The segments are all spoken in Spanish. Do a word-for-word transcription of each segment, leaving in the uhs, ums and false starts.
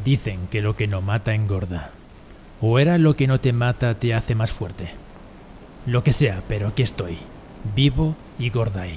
Dicen que lo que no mata engorda. ¿O era lo que no te mata te hace más fuerte? Lo que sea, pero aquí estoy, vivo y Gordai.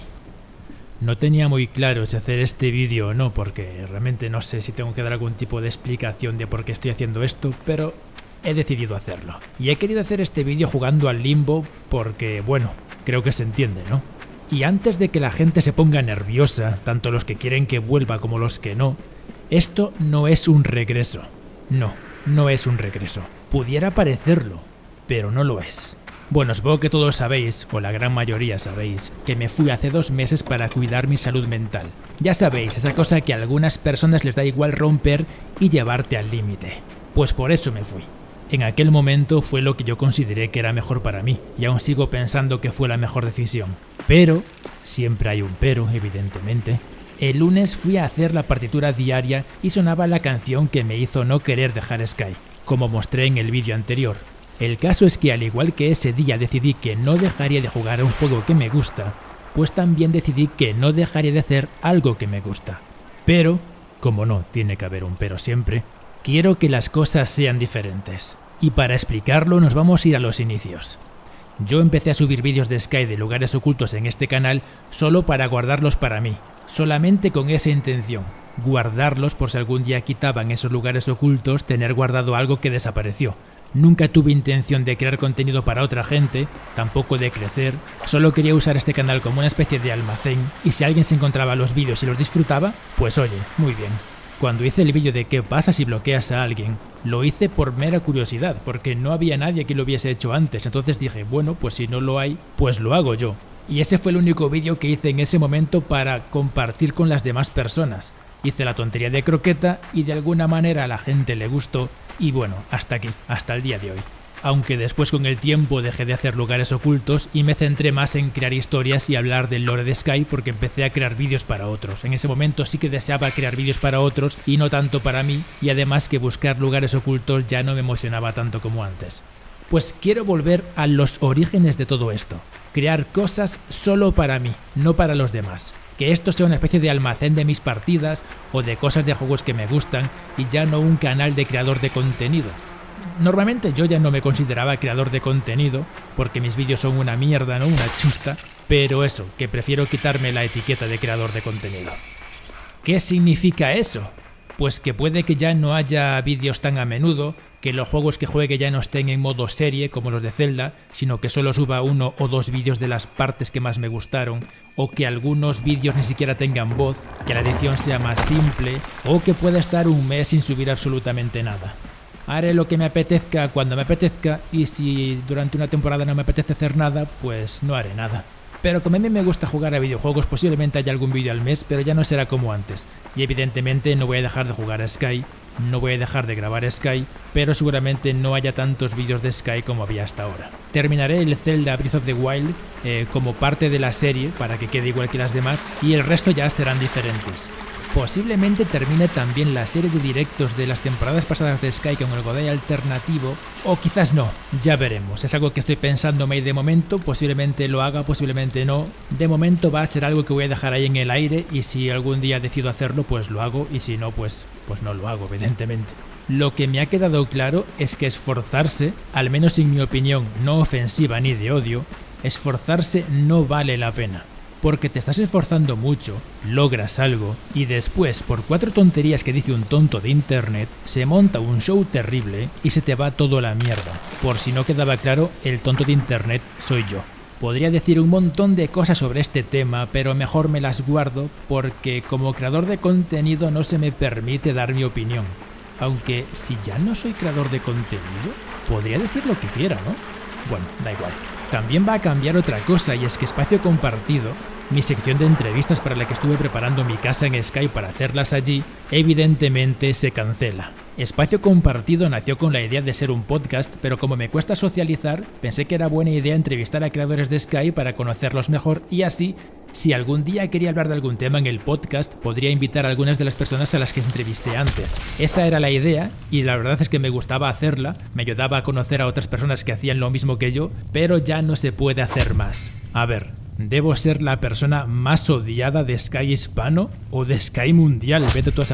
No tenía muy claro si hacer este vídeo o no, porque realmente no sé si tengo que dar algún tipo de explicación de por qué estoy haciendo esto, pero he decidido hacerlo. Y he querido hacer este vídeo jugando al Limbo porque, bueno, creo que se entiende, ¿no? Y antes de que la gente se ponga nerviosa, tanto los que quieren que vuelva como los que no, esto no es un regreso. No, no es un regreso. Pudiera parecerlo, pero no lo es. Bueno, supongo que todos sabéis, o la gran mayoría sabéis, que me fui hace dos meses para cuidar mi salud mental. Ya sabéis, esa cosa que a algunas personas les da igual romper y llevarte al límite. Pues por eso me fui. En aquel momento fue lo que yo consideré que era mejor para mí, y aún sigo pensando que fue la mejor decisión. Pero, siempre hay un pero, evidentemente, el lunes fui a hacer la partitura diaria y sonaba la canción que me hizo no querer dejar Sky, como mostré en el vídeo anterior. El caso es que al igual que ese día decidí que no dejaría de jugar a un juego que me gusta, pues también decidí que no dejaría de hacer algo que me gusta. Pero, como no, tiene que haber un pero siempre, quiero que las cosas sean diferentes. Y para explicarlo nos vamos a ir a los inicios. Yo empecé a subir vídeos de Sky de lugares ocultos en este canal solo para guardarlos para mí, solamente con esa intención, guardarlos por si algún día quitaban esos lugares ocultos, tener guardado algo que desapareció. Nunca tuve intención de crear contenido para otra gente, tampoco de crecer, solo quería usar este canal como una especie de almacén y si alguien se encontraba los vídeos y los disfrutaba, pues oye, muy bien. Cuando hice el vídeo de qué pasa si bloqueas a alguien, lo hice por mera curiosidad, porque no había nadie que lo hubiese hecho antes, entonces dije, bueno, pues si no lo hay, pues lo hago yo. Y ese fue el único vídeo que hice en ese momento para compartir con las demás personas. Hice la tontería de croqueta y de alguna manera a la gente le gustó y bueno, hasta aquí, hasta el día de hoy. Aunque después con el tiempo dejé de hacer lugares ocultos y me centré más en crear historias y hablar del lore de Sky porque empecé a crear vídeos para otros. En ese momento sí que deseaba crear vídeos para otros y no tanto para mí, y además que buscar lugares ocultos ya no me emocionaba tanto como antes. Pues quiero volver a los orígenes de todo esto. Crear cosas solo para mí, no para los demás. Que esto sea una especie de almacén de mis partidas o de cosas de juegos que me gustan y ya no un canal de creador de contenido. Normalmente yo ya no me consideraba creador de contenido porque mis vídeos son una mierda, ¿no? Una chusta, pero eso, que prefiero quitarme la etiqueta de creador de contenido. ¿Qué significa eso? Pues que puede que ya no haya vídeos tan a menudo, que los juegos que juegue ya no estén en modo serie como los de Zelda, sino que solo suba uno o dos vídeos de las partes que más me gustaron, o que algunos vídeos ni siquiera tengan voz, que la edición sea más simple, o que pueda estar un mes sin subir absolutamente nada. Haré lo que me apetezca cuando me apetezca y si durante una temporada no me apetece hacer nada, pues no haré nada. Pero como a mí me gusta jugar a videojuegos, posiblemente haya algún vídeo al mes, pero ya no será como antes. Y evidentemente no voy a dejar de jugar a Sky, no voy a dejar de grabar Sky, pero seguramente no haya tantos vídeos de Sky como había hasta ahora. Terminaré el Zelda Breath of the Wild eh, como parte de la serie, para que quede igual que las demás, y el resto ya serán diferentes. Posiblemente termine también la serie de directos de las temporadas pasadas de Sky con el Godai alternativo, o quizás no, ya veremos. Es algo que estoy pensándome y de momento posiblemente lo haga, posiblemente no. De momento va a ser algo que voy a dejar ahí en el aire y si algún día decido hacerlo pues lo hago y si no pues, pues no lo hago evidentemente. Lo que me ha quedado claro es que esforzarse, al menos en mi opinión no ofensiva ni de odio, esforzarse no vale la pena. Porque te estás esforzando mucho, logras algo, y después, por cuatro tonterías que dice un tonto de internet, se monta un show terrible y se te va todo a la mierda. Por si no quedaba claro, el tonto de internet soy yo. Podría decir un montón de cosas sobre este tema, pero mejor me las guardo porque como creador de contenido no se me permite dar mi opinión. Aunque si ya no soy creador de contenido, podría decir lo que quiera, ¿no? Bueno, da igual. También va a cambiar otra cosa y es que Espacio Compartido, mi sección de entrevistas para la que estuve preparando mi casa en Sky para hacerlas allí, evidentemente se cancela. Espacio Compartido nació con la idea de ser un podcast, pero como me cuesta socializar, pensé que era buena idea entrevistar a creadores de Sky para conocerlos mejor y así, si algún día quería hablar de algún tema en el podcast, podría invitar a algunas de las personas a las que entrevisté antes. Esa era la idea y la verdad es que me gustaba hacerla, me ayudaba a conocer a otras personas que hacían lo mismo que yo, pero ya no se puede hacer más. A ver, ¿debo ser la persona más odiada de Sky hispano o de Sky mundial? Vete tú a saber.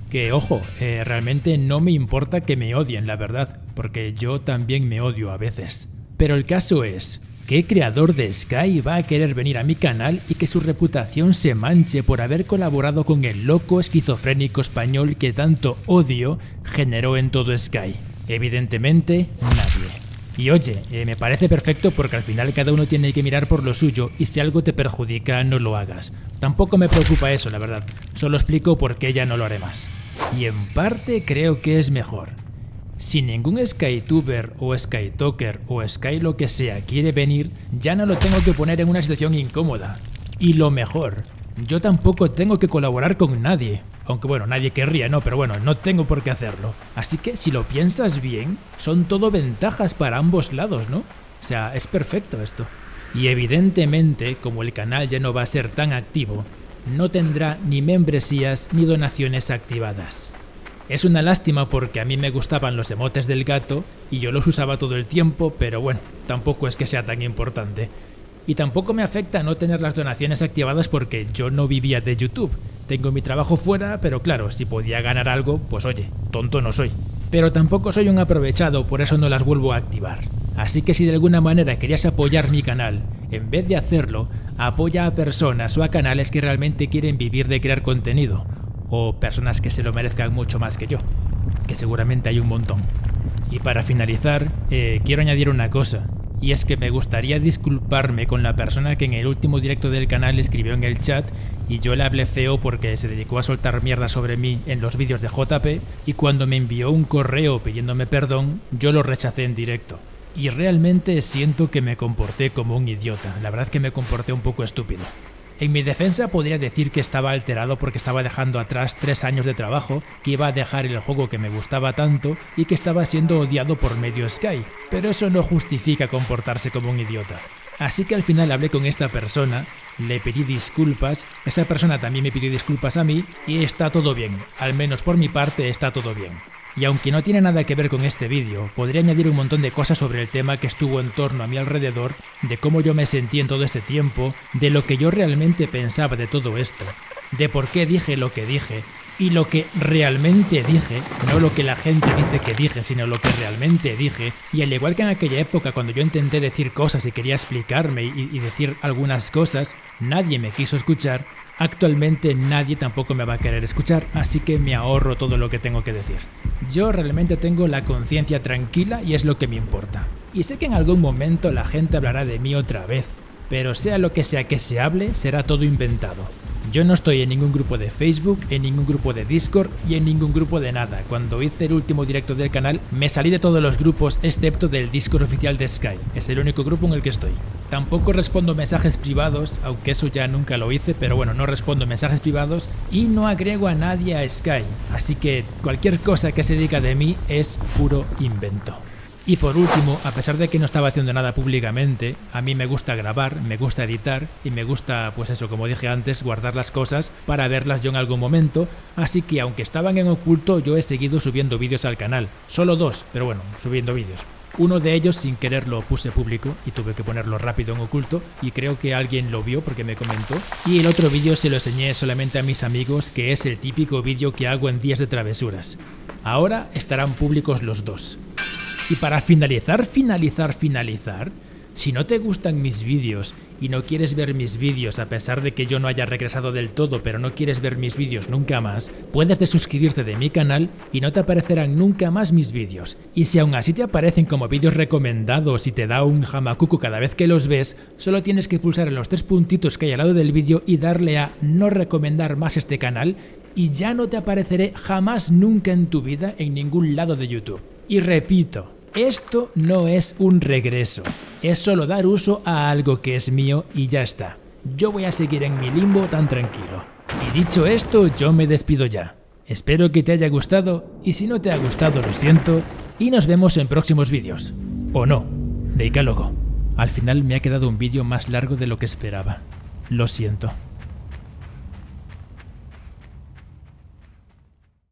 Que ojo, eh, realmente no me importa que me odien, la verdad, porque yo también me odio a veces. Pero el caso es, ¿qué creador de Sky va a querer venir a mi canal y que su reputación se manche por haber colaborado con el loco esquizofrénico español que tanto odio generó en todo Sky? Evidentemente, nadie. Y oye, eh, me parece perfecto porque al final cada uno tiene que mirar por lo suyo y si algo te perjudica, no lo hagas. Tampoco me preocupa eso, la verdad. Solo explico por qué ya no lo haré más. Y en parte creo que es mejor. Si ningún SkyTuber o SkyTalker o Sky lo que sea quiere venir, ya no lo tengo que poner en una situación incómoda. Y lo mejor, yo tampoco tengo que colaborar con nadie. Aunque bueno, nadie querría, no, pero bueno, no tengo por qué hacerlo. Así que si lo piensas bien, son todo ventajas para ambos lados, ¿no? O sea, es perfecto esto. Y evidentemente, como el canal ya no va a ser tan activo, no tendrá ni membresías ni donaciones activadas. Es una lástima porque a mí me gustaban los emotes del gato y yo los usaba todo el tiempo, pero bueno, tampoco es que sea tan importante. Y tampoco me afecta no tener las donaciones activadas porque yo no vivía de YouTube. Tengo mi trabajo fuera, pero claro, si podía ganar algo, pues oye, tonto no soy. Pero tampoco soy un aprovechado, por eso no las vuelvo a activar. Así que si de alguna manera querías apoyar mi canal, en vez de hacerlo, apoya a personas o a canales que realmente quieren vivir de crear contenido. O personas que se lo merezcan mucho más que yo, que seguramente hay un montón. Y para finalizar, eh, quiero añadir una cosa. Y es que me gustaría disculparme con la persona que en el último directo del canal escribió en el chat y yo le hablé feo porque se dedicó a soltar mierda sobre mí en los vídeos de J P y cuando me envió un correo pidiéndome perdón, yo lo rechacé en directo. Y realmente siento que me comporté como un idiota, la verdad que me comporté un poco estúpido. En mi defensa podría decir que estaba alterado porque estaba dejando atrás tres años de trabajo, que iba a dejar el juego que me gustaba tanto y que estaba siendo odiado por medio Sky, pero eso no justifica comportarse como un idiota. Así que al final hablé con esta persona, le pedí disculpas, esa persona también me pidió disculpas a mí y está todo bien, al menos por mi parte está todo bien. Y aunque no tiene nada que ver con este vídeo, podría añadir un montón de cosas sobre el tema que estuvo en torno a mi alrededor, de cómo yo me sentí en todo ese tiempo, de lo que yo realmente pensaba de todo esto, de por qué dije lo que dije, y lo que realmente dije, no lo que la gente dice que dije, sino lo que realmente dije, y al igual que en aquella época cuando yo intenté decir cosas y quería explicarme y, y decir algunas cosas, nadie me quiso escuchar. Actualmente nadie tampoco me va a querer escuchar, así que me ahorro todo lo que tengo que decir. Yo realmente tengo la conciencia tranquila y es lo que me importa. Y sé que en algún momento la gente hablará de mí otra vez, pero sea lo que sea que se hable, será todo inventado. Yo no estoy en ningún grupo de Facebook, en ningún grupo de Discord y en ningún grupo de nada. Cuando hice el último directo del canal, me salí de todos los grupos excepto del Discord oficial de Sky. Es el único grupo en el que estoy. Tampoco respondo mensajes privados, aunque eso ya nunca lo hice, pero bueno, no respondo mensajes privados y no agrego a nadie a Sky. Así que cualquier cosa que se diga de mí es puro invento. Y por último, a pesar de que no estaba haciendo nada públicamente, a mí me gusta grabar, me gusta editar y me gusta, pues eso, como dije antes, guardar las cosas para verlas yo en algún momento, así que aunque estaban en oculto, yo he seguido subiendo vídeos al canal. Solo dos, pero bueno, subiendo vídeos. Uno de ellos sin querer lo puse público y tuve que ponerlo rápido en oculto y creo que alguien lo vio porque me comentó. Y el otro vídeo se lo enseñé solamente a mis amigos, que es el típico vídeo que hago en días de travesuras. Ahora estarán públicos los dos. Y para finalizar, finalizar, finalizar, si no te gustan mis vídeos y no quieres ver mis vídeos a pesar de que yo no haya regresado del todo, pero no quieres ver mis vídeos nunca más, puedes desuscribirte de mi canal y no te aparecerán nunca más mis vídeos. Y si aún así te aparecen como vídeos recomendados y te da un jamacuco cada vez que los ves, solo tienes que pulsar en los tres puntitos que hay al lado del vídeo y darle a no recomendar más este canal y ya no te apareceré jamás nunca en tu vida en ningún lado de YouTube. Y repito, esto no es un regreso, es solo dar uso a algo que es mío y ya está. Yo voy a seguir en mi limbo tan tranquilo. Y dicho esto, yo me despido ya. Espero que te haya gustado y si no te ha gustado lo siento y nos vemos en próximos vídeos. O no, Deicálogo. Al final me ha quedado un vídeo más largo de lo que esperaba. Lo siento.